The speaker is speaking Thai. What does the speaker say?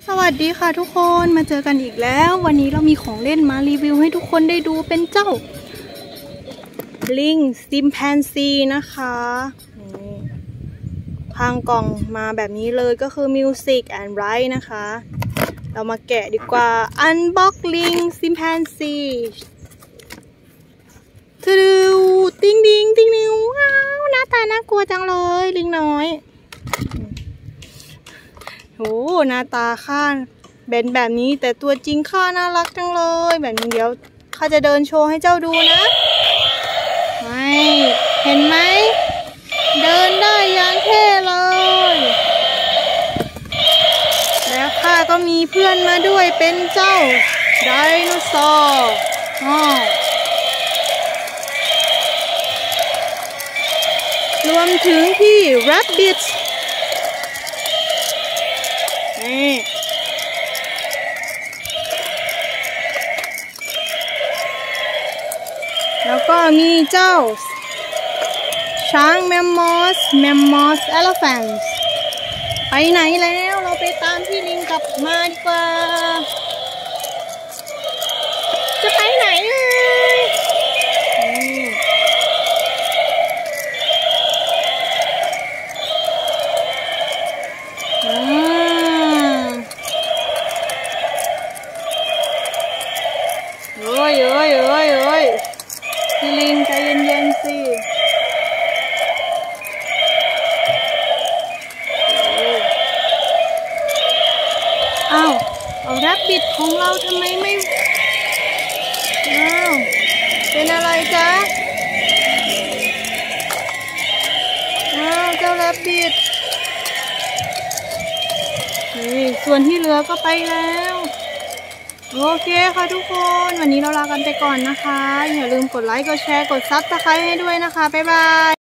สวัสดีค่ะทุกคนมาเจอกันอีกแล้ววันนี้เรามีของเล่นมารีวิวให้ทุกคนได้ดูเป็นเจ้าลิงซิมแพนซีนะคะทางกล่องมาแบบนี้เลยก็คือ Music and Write นะคะเรามาแกะดีกว่า Unbox ลิงซิมแพนซีทูติ้งดิ้งติ้งนิ้วว้าวหน้าตาน่ากลัวจังเลยลิงน้อยโอ้หน้าตาข้าเป็นแบบนี้แต่ตัวจริงข้าน่ารักจังเลยแบบนี้เดี๋ยวข้าจะเดินโชว์ให้เจ้าดูนะไม่เห็นไหมเดินได้อย่างเท่เลยแล้วข้าก็มีเพื่อนมาด้วยเป็นเจ้าไดโนเสาร์รวมถึงพี่ Rabbitนี่แล้วก็มีเจ้าช้างแมมมอสเอลแฟนต์ไปไหนแล้วเราไปตามพี่ลิงกลับมาดีกว่าจะไปไหนโอ้ยพี่ลิงใจเย็นๆสิอ้าวเอาแรบบิทของเราทำไมไม่อ้าวเป็นอะไรจ๊ะอ้าวเจ้าแรบบิทนี่ส่วนที่เหลือก็ไปแล้วโอเคค่ะทุกคนวันนี้เราลากันไปก่อนนะคะอย่าลืมกดไลค์กดแชร์กดซับสไครบ์ให้ด้วยนะคะบ๊ายบาย